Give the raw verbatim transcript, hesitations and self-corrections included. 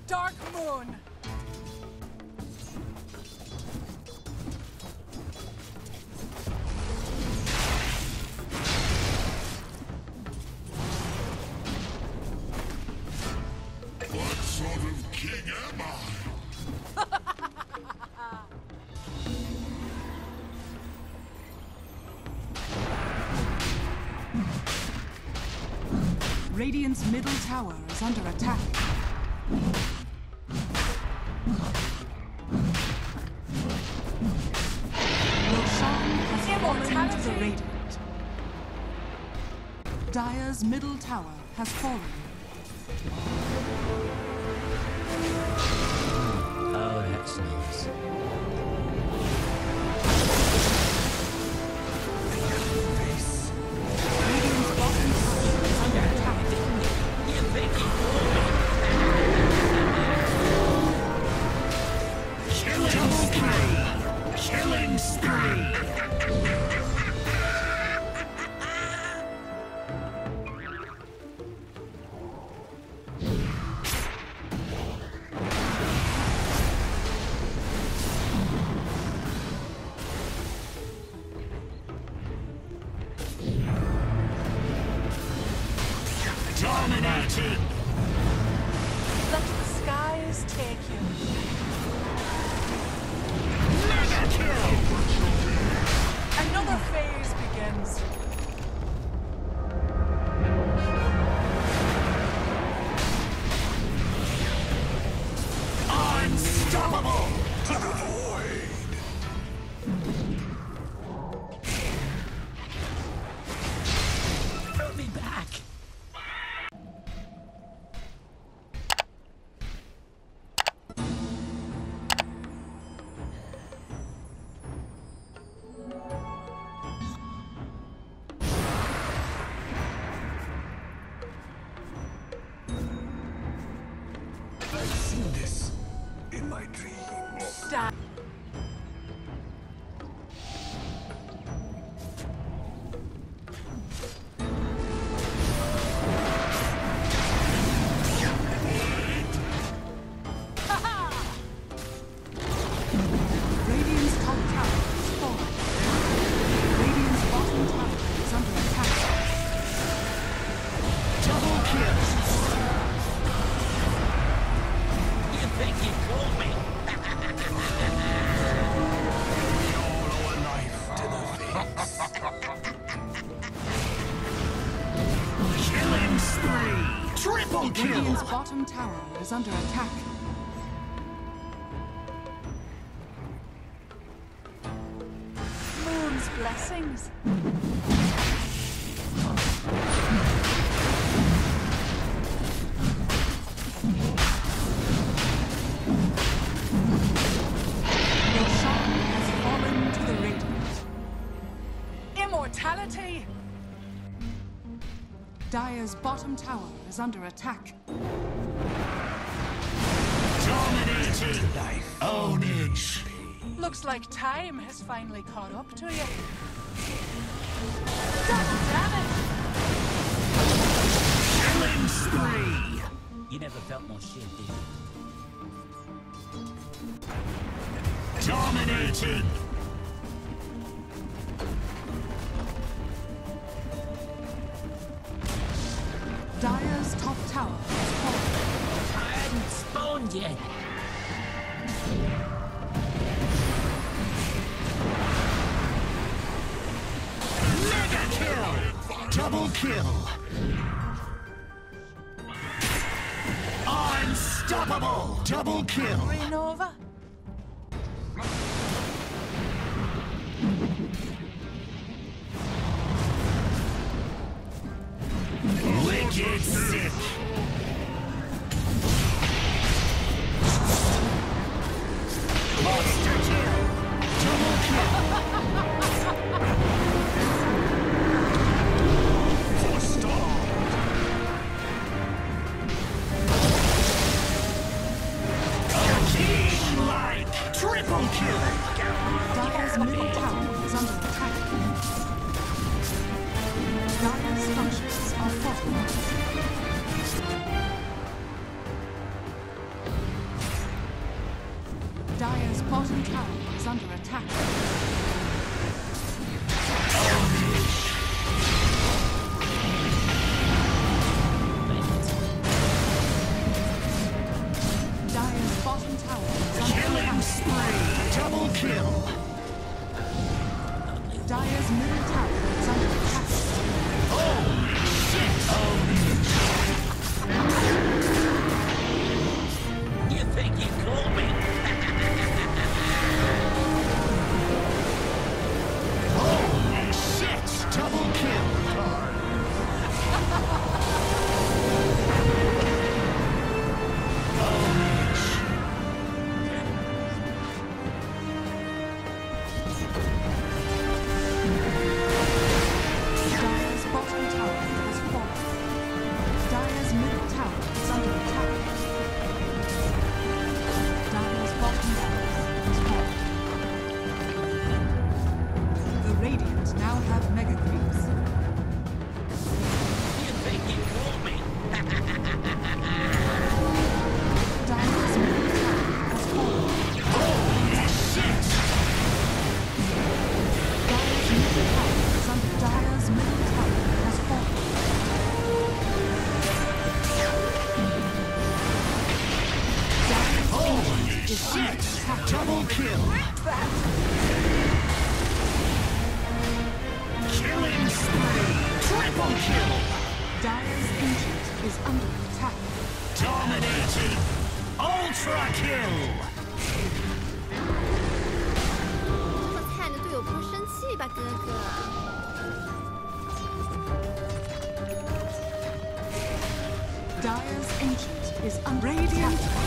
Dark Moon! What sort of king am I? Radiant's middle tower is under attack. Roshan has fallen to the Radiant. Dire's middle tower has fallen. Oh, that's nice. Radiant's bottom tower is under attack. Killing spree! Killing spree! Dominating! Let the skies take you. Mega kill! Another phase begins. Unstoppable! To the void! Put me back. I've seen this in my dreams. Die. Radiant's top tower is fallen. Radiant's bottom tower is under attack. Double kill! You think you called me? All our life to the face. Killing spree! Triple kill! Radiant's bottom tower is under attack. Moon's blessings. Roshan has fallen to the Radiant. Immortality. Dire's bottom tower is under attack. Dominating! Ownage! Looks like time has finally caught up to you. Double damage. Killing spree! You never felt more shit, did you? Dominating! Dire's top tower has fallen. I hadn't spawned yet. Mega kill! Double kill! Unstoppable! Double kill! Renova. Wicked sick! Monster kill! Double kill! Forestalled! King-like! Triple kill! Dire's middle tower is under attack. Dire's structures are falling. bottom tower is under attack. Dire's bottom tower is under Killing attack. spree! Double kill! Dire's middle tower is under attack. You think you caught me? Holy shit! Double kill! Dire's bottom tower has fallen. Dire's middle tower is under attack. Dire's bottom tower is fallen. The Radiant now have Mega Creeps. You think you caught me? Dire's middle tower has fallen. Holy shit! Dire's middle tower is under Dire's middle tower has fallen. Dire's Holy ancient is under shit! attack. Double kill! Killing spree! Triple kill! Dire's ancient is under attack. Dominating! Ultra kill! 这么菜的队友不会生气吧，哥哥？ Dire's ancient is under Radiant attack.